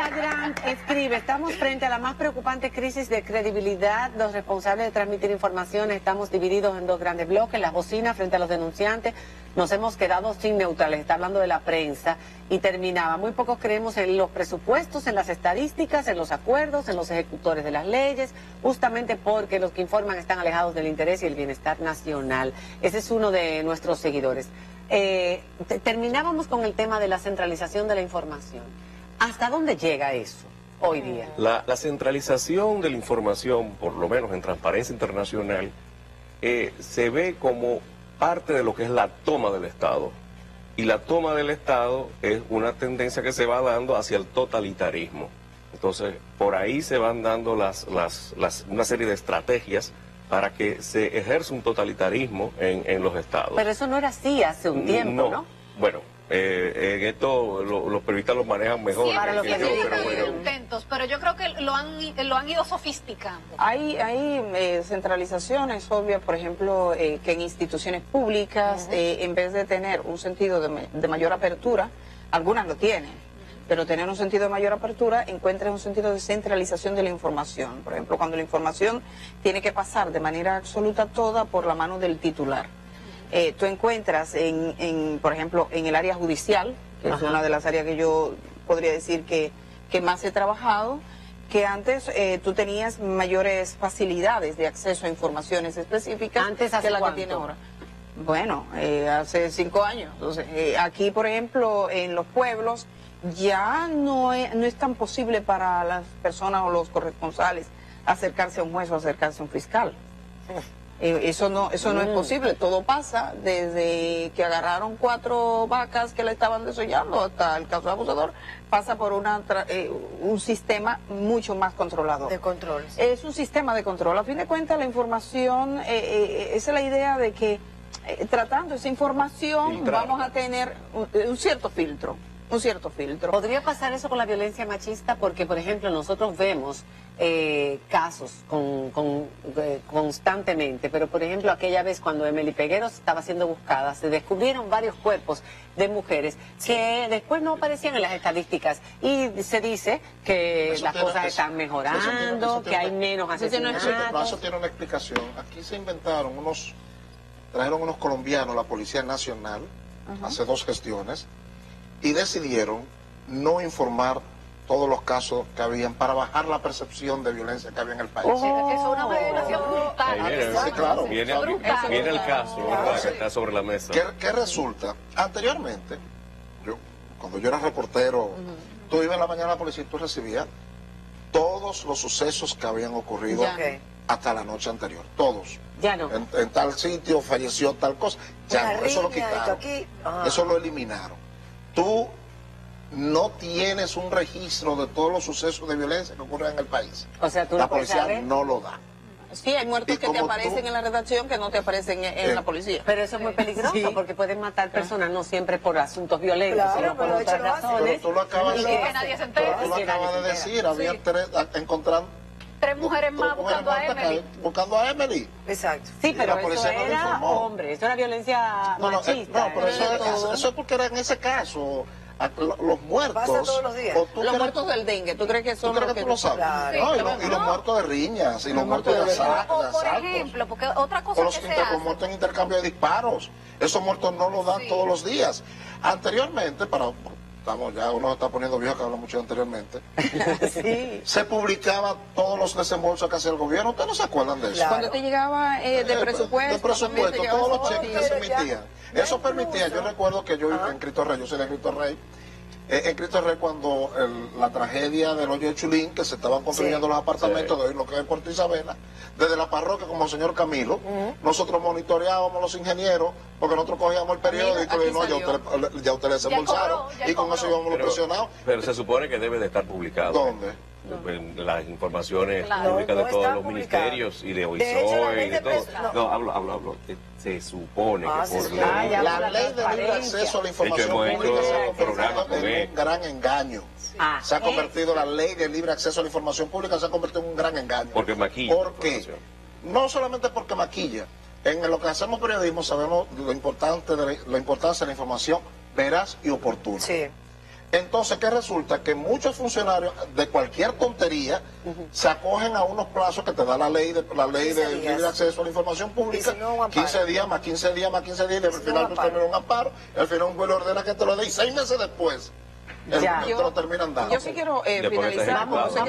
Grant escribe, estamos frente a la más preocupante crisis de credibilidad. Los responsables de transmitir información estamos divididos en dos grandes bloques, las bocinas frente a los denunciantes. Nos hemos quedado sin neutrales, está hablando de la prensa. Y terminaba, muy pocos creemos en los presupuestos, en las estadísticas, en los acuerdos, en los ejecutores de las leyes, justamente porque los que informan están alejados del interés y el bienestar nacional. Ese es uno de nuestros seguidores. Terminábamos con el tema de la centralización de la información. ¿Hasta dónde llega eso hoy día? La centralización de la información, por lo menos en Transparencia Internacional, se ve como parte de lo que es la toma del Estado. Y la toma del Estado es una tendencia que se va dando hacia el totalitarismo. Entonces, por ahí se van dando una serie de estrategias para que se ejerza un totalitarismo en los estados. Pero eso no era así hace un tiempo, ¿no? Bueno, en esto los periodistas lo manejan mejor. Sí, para los que pero intentos, pero yo creo que lo han ido sofisticando. Hay centralizaciones obvias, por ejemplo, que en instituciones públicas, en vez de tener un sentido de mayor apertura, algunas lo tienen, pero tener un sentido de mayor apertura encuentra un sentido de centralización de la información. Por ejemplo, cuando la información tiene que pasar de manera absoluta toda por la mano del titular. Tú encuentras, por ejemplo, en el área judicial, que es una de las áreas que yo podría decir que más he trabajado, que antes tú tenías mayores facilidades de acceso a informaciones específicas que la que tiene ahora. Bueno, hace 5 años. Entonces, aquí, por ejemplo, en los pueblos, ya no es tan posible para las personas o los corresponsales acercarse a un juez o acercarse a un fiscal. Eso no es posible. Todo pasa desde que agarraron 4 vacas que le estaban desollando hasta el caso de abusador, pasa por un sistema mucho más controlado. De control. Sí. Es un sistema de control. A fin de cuentas, la información, esa es la idea de que tratando esa información vamos a tener un cierto filtro. ¿Podría pasar eso con la violencia machista? Porque, por ejemplo, nosotros vemos casos constantemente, pero, por ejemplo, aquella vez cuando Emily Pegueros estaba siendo buscada, se descubrieron varios cuerpos de mujeres que después no aparecían en las estadísticas y se dice que las cosas están mejorando, que hay menos asesinatos. Eso tiene una explicación. Aquí se trajeron unos colombianos, la Policía Nacional, hace 2 gestiones, y decidieron no informar todos los casos que habían para bajar la percepción de violencia que había en el país. Eso es una revelación brutal. Sí, claro. Viene el caso que está sobre la mesa. ¿Qué resulta? Anteriormente, cuando yo era reportero, tú ibas en la mañana a la policía y tú recibías todos los sucesos que habían ocurrido hasta la noche anterior. Todos. Ya no. En tal sitio falleció tal cosa. Ya no, eso lo quitaron. Eso lo eliminaron. Tú no tienes un registro de todos los sucesos de violencia que ocurren en el país. O sea, la policía no lo da. Sí, hay muertos que te aparecen en la redacción que no te aparecen en la policía. Pero eso es muy peligroso porque pueden matar personas no siempre por asuntos violentos, sino por otras razones. Pero tú lo acabas de decir, había encontrando 3 mujeres más buscando a Emily. Buscando a Emily. Exacto. Sí, pero eso era hombre, eso era violencia machista. No, pero eso es porque era en ese caso. Los muertos. Pasa todos los días. Los muertos del dengue, ¿tú crees que son los que tú lo sabes? Claro. Y los muertos de riñas, y los muertos de asaltos. Por ejemplo, porque otra cosa que se hace. Los muertos en intercambio de disparos. Esos muertos no los dan todos los días. Anteriormente, uno está poniendo viejo que habla mucho anteriormente. Se publicaba todos los desembolsos que hacía el gobierno. ¿Ustedes no se acuerdan de eso? Claro. Cuando te llegaba de presupuesto. Todos los cheques que se emitían. Eso permitía, yo recuerdo que yo en Cristo Rey, yo soy de Cristo Rey, en Cristo Rey cuando la tragedia del hoyo de Chulín, que se estaban construyendo los apartamentos de hoy, lo que es Puerto Isabela, desde la parroquia como el señor Camilo, nosotros monitoreábamos los ingenieros, porque nosotros cogíamos el periódico y no, ya usted le desembolsaron, y con eso íbamos los presionados. Pero se supone que debe de estar publicado. ¿Dónde? Las informaciones públicas de todos los ministerios y de OISOE y de todo. No, hablo. Se supone que por la ley de libre acceso a la información pública se ha convertido en un gran engaño. Se ha convertido la ley de libre acceso a la información pública, se ha convertido en un gran engaño. Porque maquilla. ¿Por qué? No solamente porque maquilla. En lo que hacemos periodismo sabemos lo importancia de la información veraz y oportuna. Sí. Entonces, ¿qué resulta? Que muchos funcionarios de cualquier tontería se acogen a unos plazos que te da la ley de libre acceso a la información pública, si no, 15 días más 15 días más 15 días, y al final tú terminas un amparo, y al final un juez le ordena que te lo dé, y 6 meses después te lo terminan dando. Yo sí quiero finalizar, como sé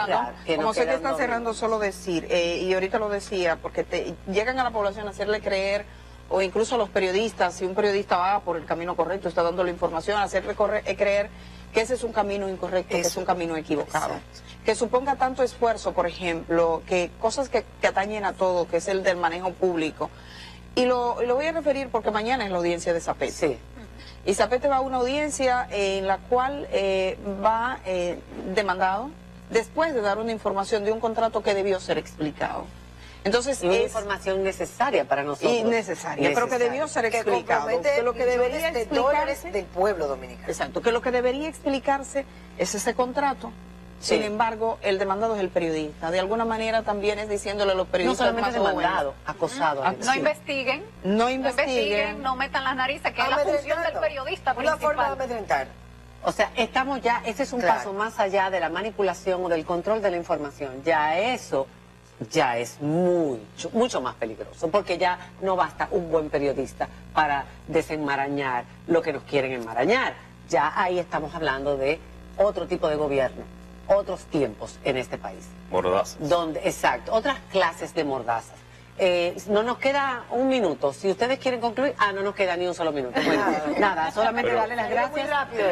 que está cerrando, solo decir, y ahorita lo decía, porque llegan a la población a hacerle creer, o incluso a los periodistas, si un periodista va por el camino correcto, está dando la información, hacerle creer que ese es un camino incorrecto, que es un camino equivocado. Exacto. Que suponga tanto esfuerzo, por ejemplo, que cosas que atañen a todo, que es el del manejo público. Y lo voy a referir porque mañana es la audiencia de Zapete. Sí. Y Zapete va a una audiencia en la cual va demandado después de dar una información de un contrato que debió ser explicado. Entonces, es información necesaria para nosotros. Innecesaria, pero que debió ser explicado. Que lo que debería explicarse del pueblo dominicano. Exacto, que lo que debería explicarse es ese contrato. Sí. Sin embargo, el demandado es el periodista. De alguna manera también es diciéndole a los periodistas no solamente demandado, acosado. No investiguen. No investiguen. No metan las narices, que es la función del periodista principal. Una forma de amedrentar. O sea, estamos ya, ese es un paso más allá de la manipulación o del control de la información. Ya eso ya es mucho más peligroso, porque ya no basta un buen periodista para desenmarañar lo que nos quieren enmarañar. Ya ahí estamos hablando de otro tipo de gobierno, otros tiempos en este país. Mordazas. Exacto, otras clases de mordazas. No nos queda un minuto. Si ustedes quieren concluir, no nos queda ni un solo minuto. Bueno, nada, solamente darle las gracias.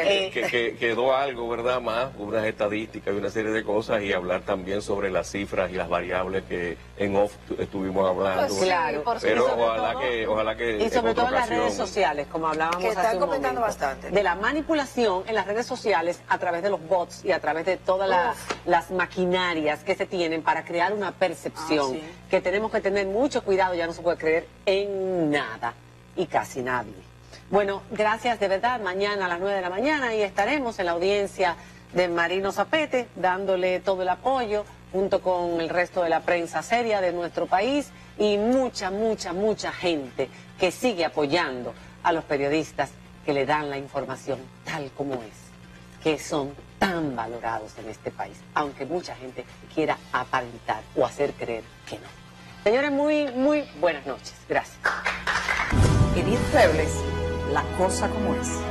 Quedó algo, ¿verdad? Más, unas estadísticas y una serie de cosas, y hablar también sobre las cifras y las variables que en off estuvimos hablando. Pues sí, claro, pero ojalá que y sobre todo en las ocasión, redes sociales, como hablábamos que hace un comentando momento, bastante. de la manipulación en las redes sociales a través de los bots y a través de todas las maquinarias que se tienen para crear una percepción que tenemos que tener mucho cuidado. Ya no se puede creer en nada y casi nadie. Bueno, gracias de verdad. Mañana a las 9 de la mañana y estaremos en la audiencia de Marino Zapete dándole todo el apoyo junto con el resto de la prensa seria de nuestro país y mucha gente que sigue apoyando a los periodistas que le dan la información tal como es, que son tan valorados en este país, aunque mucha gente quiera aparentar o hacer creer que no. Señores, muy buenas noches. Gracias. Edith Febles, La Cosa Como Es.